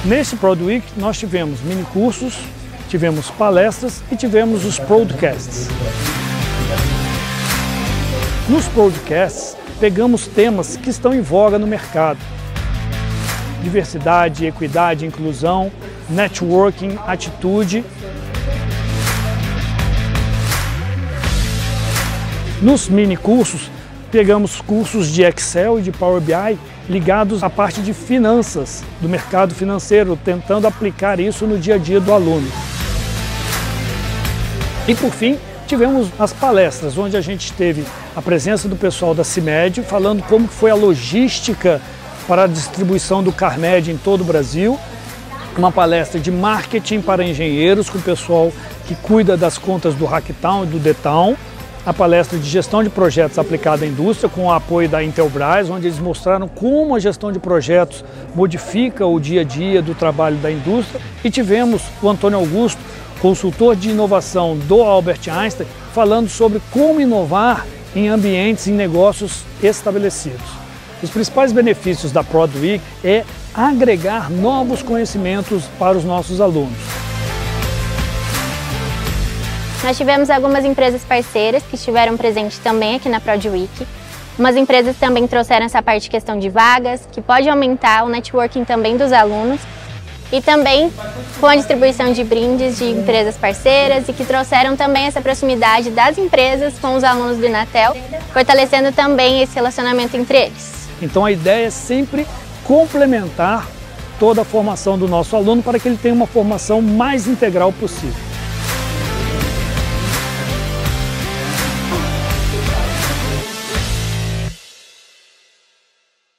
Nesse Prod Week nós tivemos mini cursos, tivemos palestras e tivemos os podcasts. Nos podcasts pegamos temas que estão em voga no mercado: diversidade, equidade, inclusão, networking, atitude. Nos mini cursos, pegamos cursos de Excel e de Power BI ligados à parte de finanças, do mercado financeiro, tentando aplicar isso no dia a dia do aluno. E por fim, tivemos as palestras, onde a gente teve a presença do pessoal da CIMED, falando como foi a logística para a distribuição do Carmed em todo o Brasil. Uma palestra de marketing para engenheiros, com o pessoal que cuida das contas do Hacktown e do DTown. A palestra de gestão de projetos aplicada à indústria, com o apoio da Intelbras, onde eles mostraram como a gestão de projetos modifica o dia a dia do trabalho da indústria. E tivemos o Antônio Augusto, consultor de inovação do Albert Einstein, falando sobre como inovar em ambientes e negócios estabelecidos. Os principais benefícios da Prod Week é agregar novos conhecimentos para os nossos alunos. Nós tivemos algumas empresas parceiras que estiveram presentes também aqui na Prod Week. Umas empresas também trouxeram essa parte de questão de vagas, que pode aumentar o networking também dos alunos. E também com a distribuição de brindes de empresas parceiras e que trouxeram também essa proximidade das empresas com os alunos do Inatel, fortalecendo também esse relacionamento entre eles. Então a ideia é sempre complementar toda a formação do nosso aluno para que ele tenha uma formação mais integral possível.